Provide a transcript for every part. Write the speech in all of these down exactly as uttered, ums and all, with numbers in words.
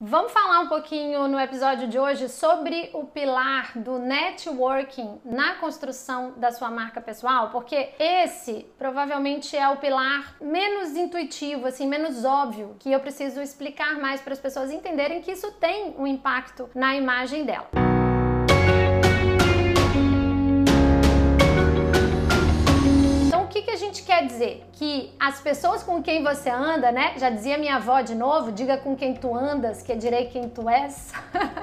Vamos falar um pouquinho no episódio de hoje sobre o pilar do networking na construção da sua marca pessoal, porque esse provavelmente é o pilar menos intuitivo, assim, menos óbvio, que eu preciso explicar mais para as pessoas entenderem que isso tem um impacto na imagem dela. O que, que a gente quer dizer? Que as pessoas com quem você anda, né? Já dizia minha avó de novo, diga com quem tu andas, que direi quem tu és.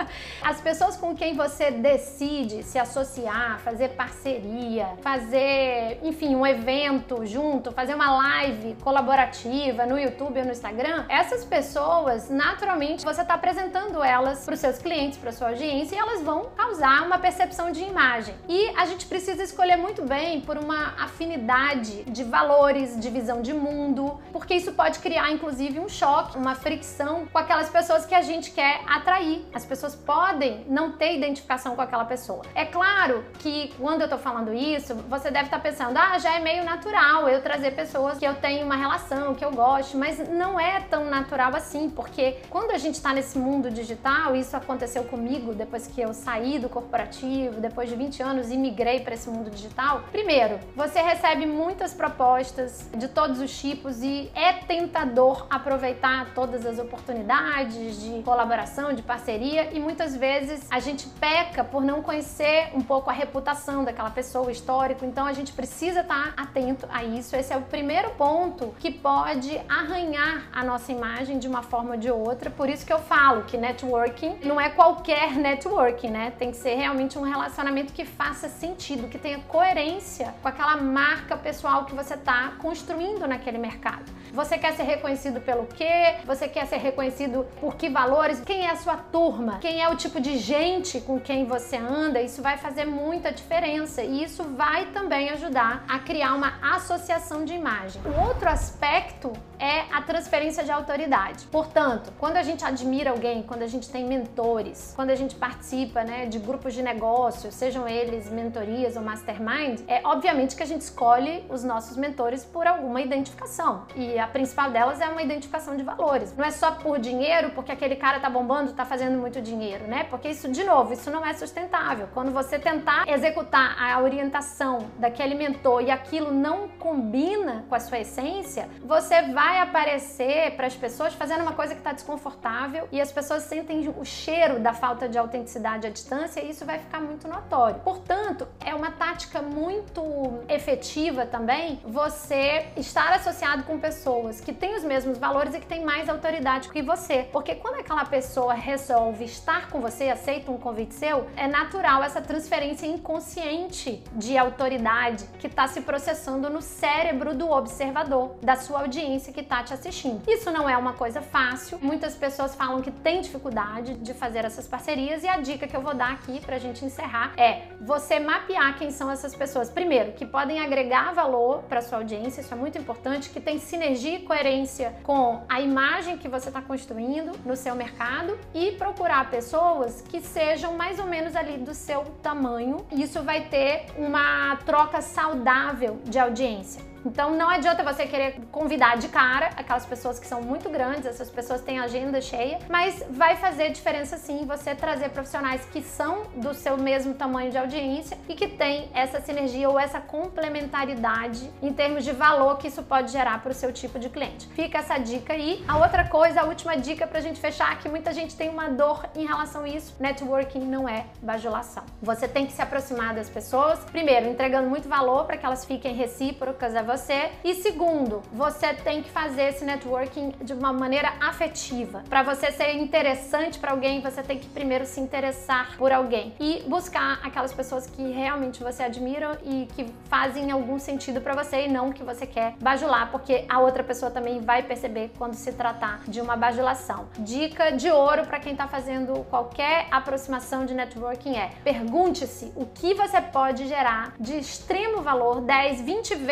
As pessoas com quem você decide se associar, fazer parceria, fazer, enfim, um evento junto, fazer uma live colaborativa no YouTube ou no Instagram, essas pessoas, naturalmente, você está apresentando elas para os seus clientes, para a sua audiência, e elas vão causar uma percepção de imagem. E a gente precisa escolher muito bem por uma afinidade de valores, de visão de mundo, porque isso pode criar inclusive um choque, uma fricção com aquelas pessoas que a gente quer atrair. As pessoas podem não ter identificação com aquela pessoa. É claro que quando eu tô falando isso, você deve estar pensando, ah, já é meio natural eu trazer pessoas que eu tenho uma relação, que eu gosto, mas não é tão natural assim, porque quando a gente tá nesse mundo digital, isso aconteceu comigo depois que eu saí do corporativo, depois de vinte anos e migrei para esse mundo digital. Primeiro, você recebe muito muitas propostas de todos os tipos e é tentador aproveitar todas as oportunidades de colaboração, de parceria, e muitas vezes a gente peca por não conhecer um pouco a reputação daquela pessoa, o histórico, então a gente precisa estar atento a isso. Esse é o primeiro ponto que pode arranhar a nossa imagem de uma forma ou de outra, por isso que eu falo que networking não é qualquer networking, né? Tem que ser realmente um relacionamento que faça sentido, que tenha coerência com aquela marca pessoal que você está construindo naquele mercado. Você quer ser reconhecido pelo quê? Você quer ser reconhecido por que valores? Quem é a sua turma? Quem é o tipo de gente com quem você anda? Isso vai fazer muita diferença e isso vai também ajudar a criar uma associação de imagem. O outro aspecto é a transferência de autoridade. Portanto, quando a gente admira alguém, quando a gente tem mentores, quando a gente participa, né, de grupos de negócios, sejam eles mentorias ou mastermind, é obviamente que a gente escolhe os nossos mentores por alguma identificação. E a principal delas é uma identificação de valores. Não é só por dinheiro, porque aquele cara tá bombando, tá fazendo muito dinheiro, né? Porque isso, de novo, isso não é sustentável. Quando você tentar executar a orientação daquele mentor e aquilo não combina com a sua essência, você vai aparecer para as pessoas fazendo uma coisa que tá desconfortável e as pessoas sentem o cheiro da falta de autenticidade à distância e isso vai ficar muito notório. Portanto, é uma tática muito efetiva também você estar associado com pessoas que têm os mesmos valores e que têm mais autoridade que você. Porque quando aquela pessoa resolve estar com você, aceita um convite seu, é natural essa transferência inconsciente de autoridade que está se processando no cérebro do observador, da sua audiência que está te assistindo. Isso não é uma coisa fácil. Muitas pessoas falam que tem dificuldade de fazer essas parcerias e a dica que eu vou dar aqui pra gente encerrar é você mapear quem são essas pessoas. Primeiro, que podem agregar valor para sua audiência, isso é muito importante, que tem sinergia e coerência com a imagem que você está construindo no seu mercado e procurar pessoas que sejam mais ou menos ali do seu tamanho. Isso vai ter uma troca saudável de audiência. Então não adianta você querer convidar de cara aquelas pessoas que são muito grandes, essas pessoas têm agenda cheia, mas vai fazer diferença sim você trazer profissionais que são do seu mesmo tamanho de audiência e que tem essa sinergia ou essa complementaridade em termos de valor que isso pode gerar para o seu tipo de cliente. Fica essa dica aí. A outra coisa, a última dica pra gente fechar, que muita gente tem uma dor em relação a isso, networking não é bajulação. Você tem que se aproximar das pessoas, primeiro, entregando muito valor para que elas fiquem recíprocas a você. E segundo, você tem que fazer esse networking de uma maneira afetiva. Para você ser interessante para alguém, você tem que primeiro se interessar por alguém e buscar aquelas pessoas que realmente você admira e que fazem algum sentido para você e não que você quer bajular, porque a outra pessoa também vai perceber quando se tratar de uma bajulação. Dica de ouro para quem está fazendo qualquer aproximação de networking é: pergunte-se o que você pode gerar de extremo valor, dez, vinte vezes mais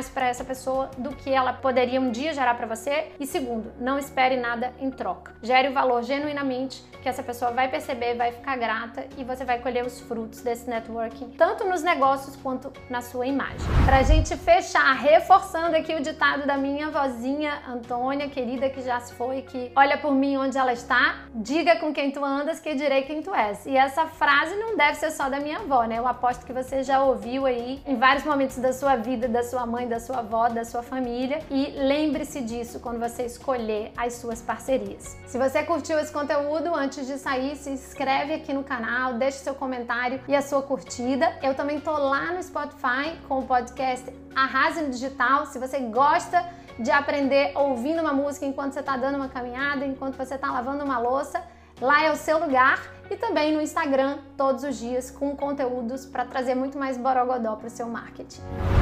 mais para essa pessoa do que ela poderia um dia gerar para você. E segundo, não espere nada em troca. Gere o valor genuinamente, que essa pessoa vai perceber, vai ficar grata e você vai colher os frutos desse networking, tanto nos negócios quanto na sua imagem. Pra gente fechar, reforçando aqui o ditado da minha vozinha Antônia, querida, que já se foi, que olha por mim onde ela está, diga com quem tu andas que direi quem tu és. E essa frase não deve ser só da minha avó, né? Eu aposto que você já ouviu aí em vários momentos da sua vida, da sua mãe, da sua avó, da sua família. E lembre-se disso quando você escolher as suas parcerias. Se você curtiu esse conteúdo, antes de sair, se inscreve aqui no canal, deixe seu comentário e a sua curtida. Eu também tô lá no Spotify com o podcast Arrase no Digital. Se você gosta de aprender ouvindo uma música enquanto você está dando uma caminhada, enquanto você está lavando uma louça, lá é o seu lugar. E também no Instagram, todos os dias, com conteúdos para trazer muito mais borogodó para o seu marketing.